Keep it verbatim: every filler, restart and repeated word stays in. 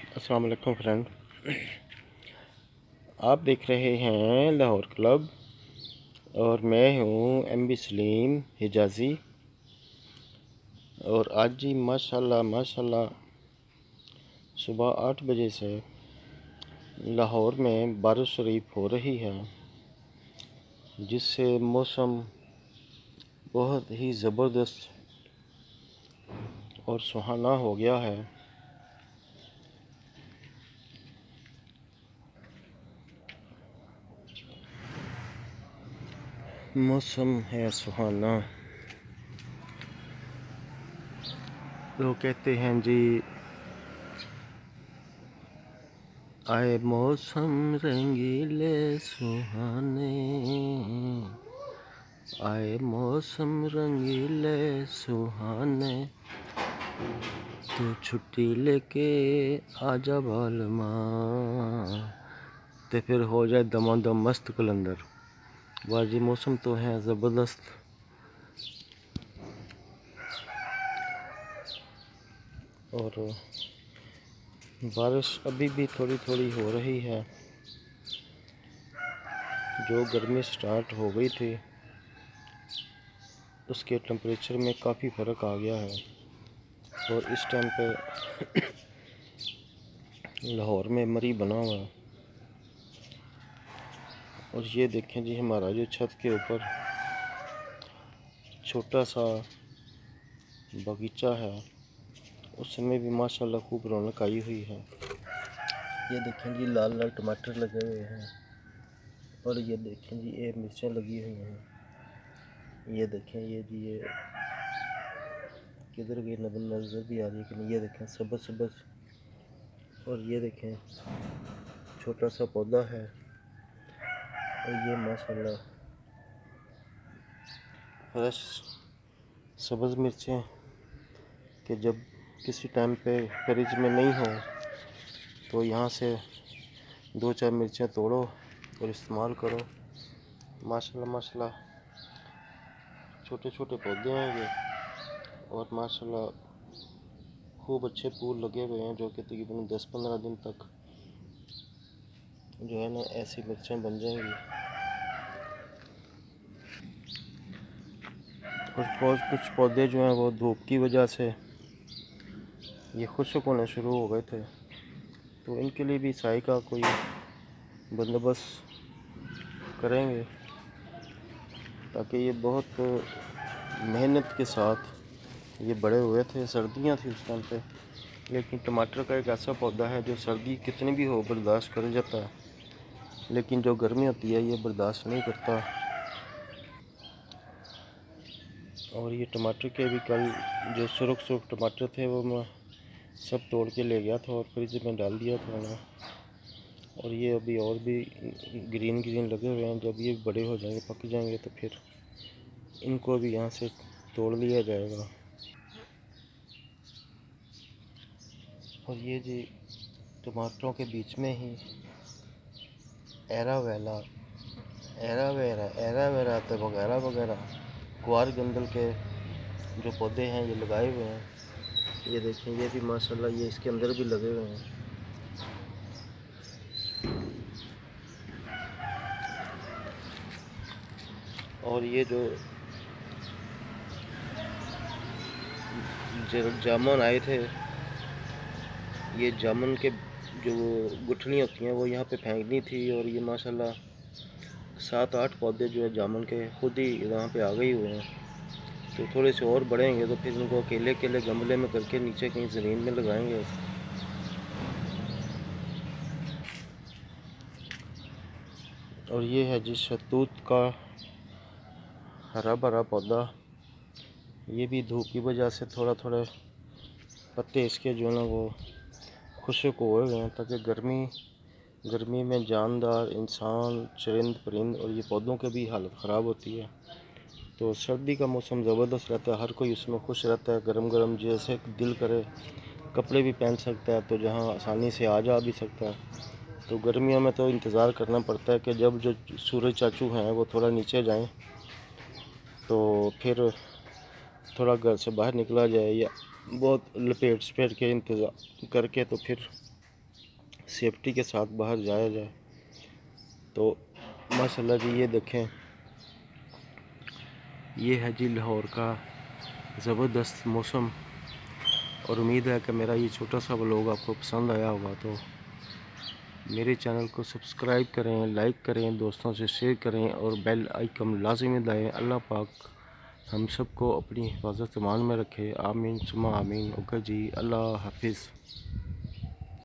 अस्सलाम वालेकुम फ्रेंड, आप देख रहे हैं लाहौर क्लब और मैं हूं एम बी सलीम हिजाज़ी। और आज जी माशाल्लाह माशाल्लाह सुबह आठ बजे से लाहौर में बारिश शरीफ हो रही है, जिससे मौसम बहुत ही ज़बरदस्त और सुहाना हो गया है। मौसम है सुहाना। लोग कहते हैं जी, आए मौसम रंगीले सुहाने, आए मौसम रंगीले सुहाने, तो छुट्टी लेके आजा बालमा, ते फिर हो जाए दमादम मस्त कलंदर। वाजी मौसम तो है ज़बरदस्त। और बारिश अभी भी थोड़ी थोड़ी हो रही है। जो गर्मी स्टार्ट हो गई थी उसके टेम्परेचर में काफ़ी फ़र्क आ गया है। और इस टाइम पे लाहौर में मरी बना हुआ है। और ये देखें जी, हमारा जो छत के ऊपर छोटा सा बगीचा है, उसमें भी माशाल्लाह खूब रौनक आई हुई है। ये देखें जी, लाल लाल टमाटर लगे हुए हैं। और ये देखें जी, ये मिर्चें लगी हुई हैं। ये देखें, ये जी ये किधर गई नज़र भी आ रही है कि नहीं। ये देखें सब्ज़ सब्ज़। और ये देखें छोटा सा पौधा है। और ये माशाल्लाह फ्रेश सब्ज़ मिर्चें कि जब किसी टाइम पे फ्रिज में नहीं हो तो यहाँ से दो चार मिर्चें तोड़ो और इस्तेमाल करो। माशाल्लाह माशाल्लाह छोटे छोटे पौधे हैं ये। और माशाल्लाह खूब अच्छे फूल लगे हुए हैं, जो कि तकरीबन दस पंद्रह दिन तक जो है ना ऐसी मिर्चें बन जाएंगी। और कुछ पौधे जो हैं वो धूप की वजह से ये खुश्क होने शुरू हो गए थे, तो इनके लिए भी साई का कोई बंदोबस्त करेंगे, ताकि ये बहुत मेहनत के साथ ये बड़े हुए थे। सर्दियाँ थी उस टाइम पे, लेकिन टमाटर का एक ऐसा पौधा है जो सर्दी कितनी भी हो बर्दाश्त कर जाता है, लेकिन जो गर्मी होती है ये बर्दाश्त नहीं करता। और ये टमाटर के भी कल जो सुरख सुरख टमाटर थे वो मैं सब तोड़ के ले गया था और फ्रिज में डाल दिया था ना। और ये अभी और भी ग्रीन ग्रीन लगे हुए हैं। जब ये बड़े हो जाएंगे, पक जाएंगे, तो फिर इनको भी यहाँ से तोड़ लिया जाएगा। और ये जी टमाटरों के बीच में ही एरावेला एरावेरा एरावेरा तो वगैरह वगैरह ग्वार गंदल के जो पौधे हैं ये लगाए हुए हैं। ये देखें, ये भी माशाल्लाह ये इसके अंदर भी लगे हुए हैं। और ये जो जामुन आए थे, ये जामुन के जो गुठली होती हैं वो यहाँ पे फेंकनी थी। और ये माशाल्लाह सात आठ पौधे जो है जामुन के खुद ही यहाँ पे आ गए हुए हैं। तो थोड़े से और बढ़ेंगे तो फिर उनको अकेले अकेले गमले में करके नीचे कहीं ज़मीन में लगाएंगे। और ये है जी शहतूत का हरा भरा पौधा। ये भी धूप की वजह से थोड़ा थोड़ा पत्ते इसके जो है ना वो खुश्क हुए हुए हैं, ताकि गर्मी गर्मी में जानदार इंसान, चरिंद परिंद और ये पौधों की भी हालत ख़राब होती है। तो सर्दी का मौसम ज़बरदस्त रहता है, हर कोई उसमें खुश रहता है। गरम गरम जैसे दिल करे कपड़े भी पहन सकता है, तो जहाँ आसानी से आ जा भी सकता है। तो गर्मियों में तो इंतज़ार करना पड़ता है कि जब जो सूरज चाचू हैं वो थोड़ा नीचे जाएं, तो फिर थोड़ा घर से बाहर निकला जाए, या बहुत लपेट सपेट के इंतज़ार करके तो फिर सेफ्टी के साथ बाहर जाया जाए। तो माशाल्लाह जी, ये देखें, ये है जी लाहौर का ज़बरदस्त मौसम। और उम्मीद है कि मेरा ये छोटा सा व्लॉग आपको पसंद आया होगा। तो मेरे चैनल को सब्सक्राइब करें, लाइक करें, दोस्तों से शेयर करें और बेल आइकन लाज़िमी दबाएं। अल्लाह पाक हम सबको अपनी हिफाजत मान में रखे। आमीन सुमा आमीन। ओके जी, अल्लाह हाफिज़।